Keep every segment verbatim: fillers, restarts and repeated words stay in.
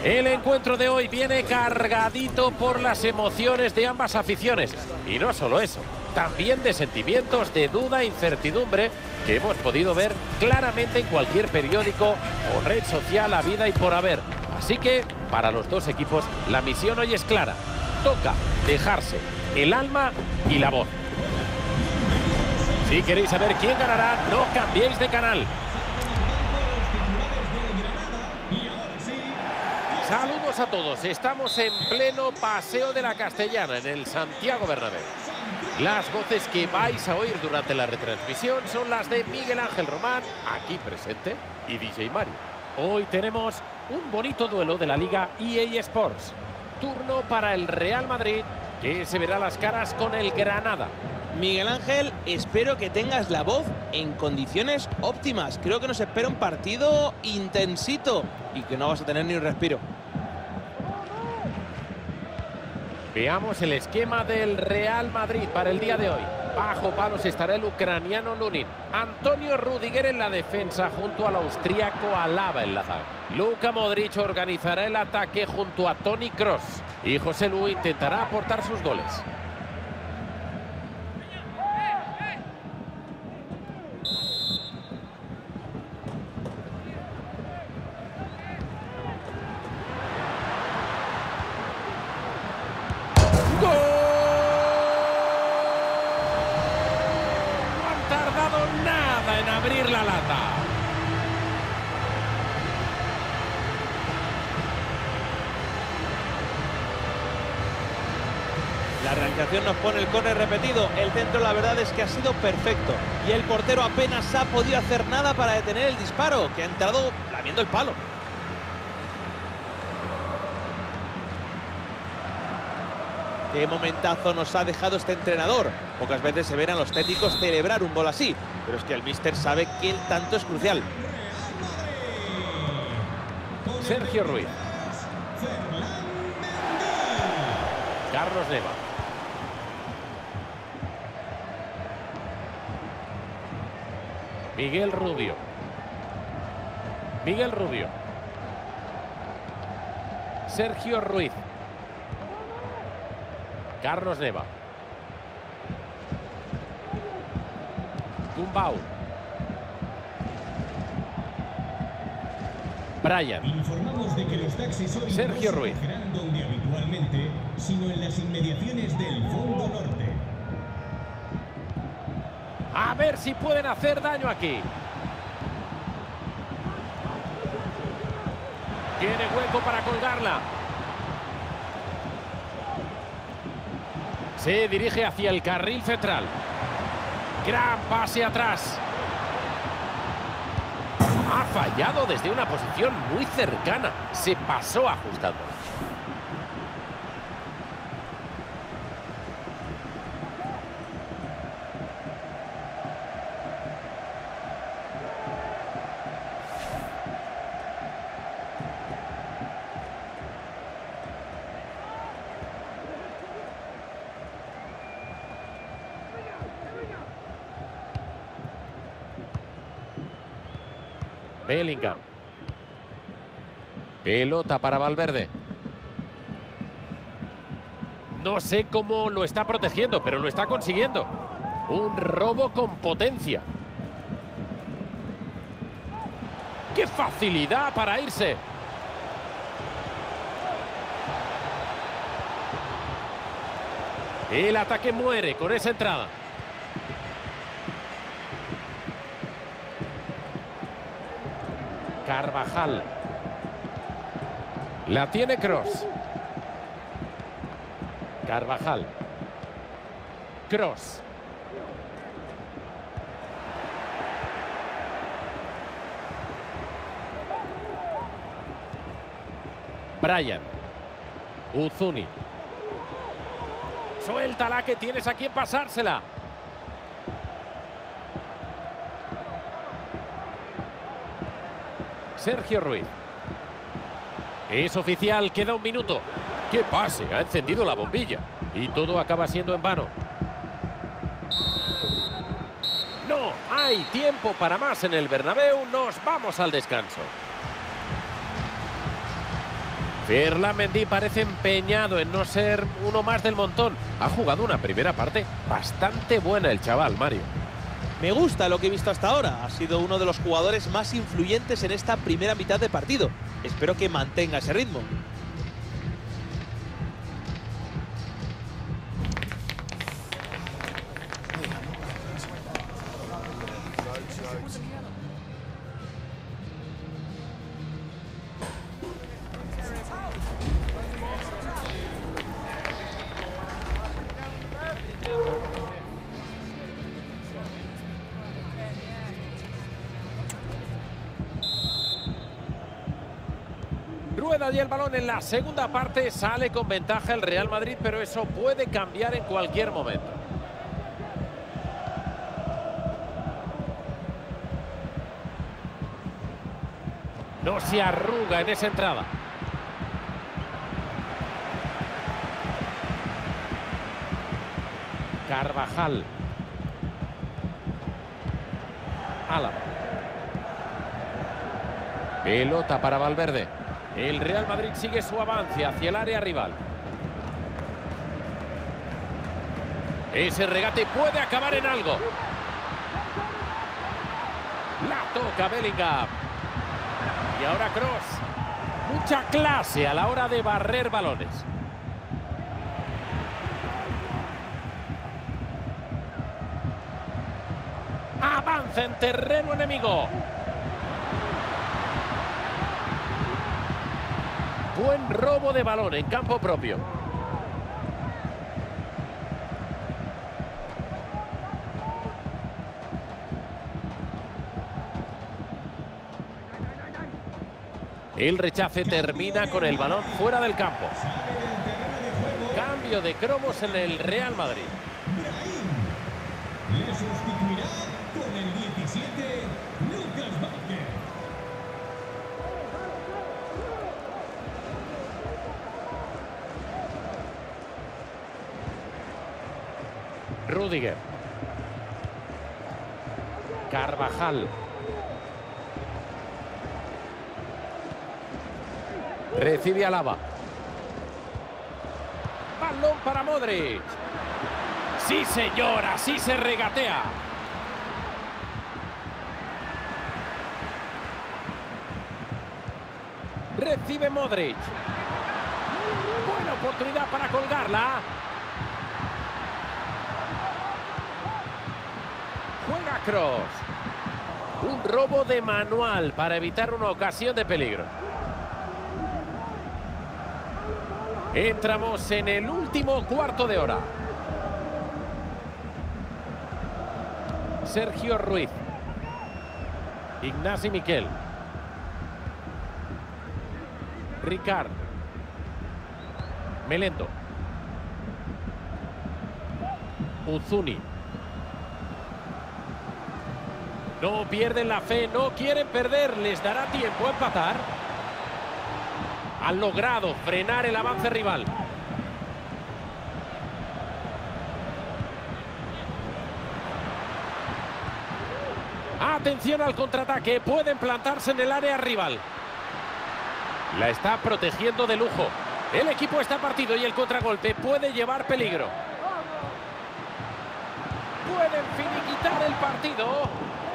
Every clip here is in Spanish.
El encuentro de hoy viene cargadito por las emociones de ambas aficiones. Y no solo eso, también de sentimientos de duda e incertidumbre que hemos podido ver claramente en cualquier periódico o red social habida y por haber. Así que, para los dos equipos, la misión hoy es clara. Toca dejarse el alma y la voz. Si queréis saber quién ganará, no cambiéis de canal. Saludos a todos, estamos en pleno Paseo de la Castellana, en el Santiago Bernabéu. Las voces que vais a oír durante la retransmisión son las de Miguel Ángel Román, aquí presente, y D J Mario. Hoy tenemos un bonito duelo de la Liga E A Sports. Turno para el Real Madrid, que se verá las caras con el Granada. Miguel Ángel, espero que tengas la voz en condiciones óptimas. Creo que nos espera un partido intensito y que no vas a tener ni un respiro. Veamos el esquema del Real Madrid para el día de hoy. Bajo palos estará el ucraniano Lunin. Antonio Rudiger en la defensa junto al austríaco Alaba en la zaga. Luka Modric organizará el ataque junto a Toni Kroos. Y José Lu intentará aportar sus goles. Abrir la lata. La realización nos pone el córner repetido. El centro, la verdad es que ha sido perfecto. Y el portero apenas ha podido hacer nada para detener el disparo, que ha entrado lamiendo el palo. Qué momentazo nos ha dejado este entrenador. Pocas veces se ven a los técnicos celebrar un gol así, pero es que el míster sabe que el tanto es crucial. Sergio Ruiz. Carlos Neva. Miguel Rubio. Miguel Rubio. Sergio Ruiz. Carlos Neva. Gumbau. Brian. Informamos de que los taxis hoy Sergio no se Ruiz. recogerán donde habitualmente, sino en las inmediaciones del Fondo Norte. A ver si pueden hacer daño aquí. Tiene hueco para colgarla. Se dirige hacia el carril central. Gran pase atrás. Ha fallado desde una posición muy cercana. Se pasó ajustando. Bellingham. Pelota para Valverde. No sé cómo lo está protegiendo, pero lo está consiguiendo. Un robo con potencia. ¡Qué facilidad para irse! El ataque muere con esa entrada. Carvajal. La tiene Kroos. Carvajal. Kroos. Brian. Uzuni. Suéltala, que tienes a quien pasársela. Sergio Ruiz. Es oficial, queda un minuto. ¡Qué pase! Ha encendido la bombilla. Y todo acaba siendo en vano. No hay tiempo para más en el Bernabéu. Nos vamos al descanso. Ferland Mendy parece empeñado en no ser uno más del montón. Ha jugado una primera parte bastante buena el chaval, Mario. Me gusta lo que he visto hasta ahora. Ha sido uno de los jugadores más influyentes en esta primera mitad de partido. Espero que mantenga ese ritmo. Rueda y el balón en la segunda parte, sale con ventaja el Real Madrid, pero eso puede cambiar en cualquier momento. No se arruga en esa entrada. Carvajal. Álava. Pelota para Valverde. El Real Madrid sigue su avance hacia el área rival. Ese regate puede acabar en algo. La toca Bellingham. Y ahora Kroos. Mucha clase a la hora de barrer balones. Avanza en terreno enemigo. Buen robo de balón en campo propio. El rechace termina con el balón fuera del campo. Cambio de cromos en el Real Madrid. Le sustituirá con el diecisiete, Lucas Vázquez. Rüdiger. Carvajal. Recibe Álava. Balón para Modric. Sí, señor, así se regatea. Recibe Modric. Buena oportunidad para colgarla. Juega Kroos. Un robo de manual para evitar una ocasión de peligro. Entramos en el último cuarto de hora. Sergio Ruiz. Ignasi Miquel. Ricard. Melendo. Uzuni. No pierden la fe, no quieren perder. ¿Les dará tiempo a empatar? Han logrado frenar el avance rival. Atención al contraataque, pueden plantarse en el área rival. La está protegiendo de lujo. El equipo está partido y el contragolpe puede llevar peligro. Pueden finiquitar el partido.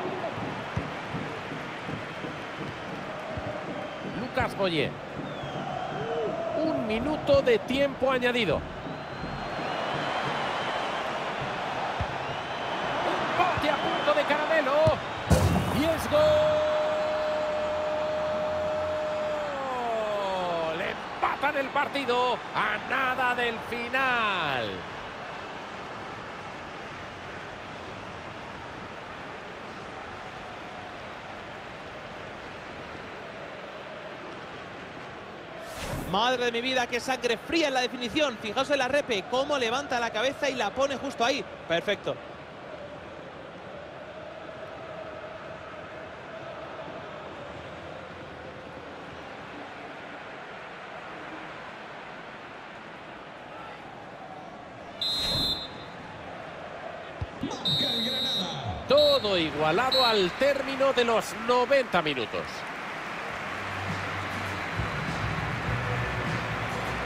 Lucas Boyer. Un minuto de tiempo añadido. Empate a punto de caramelo. Y es gol. Empatan el partido a nada del final. Madre de mi vida, qué sangre fría en la definición. Fijaos en la repe, cómo levanta la cabeza y la pone justo ahí. Perfecto. Todo igualado al término de los noventa minutos.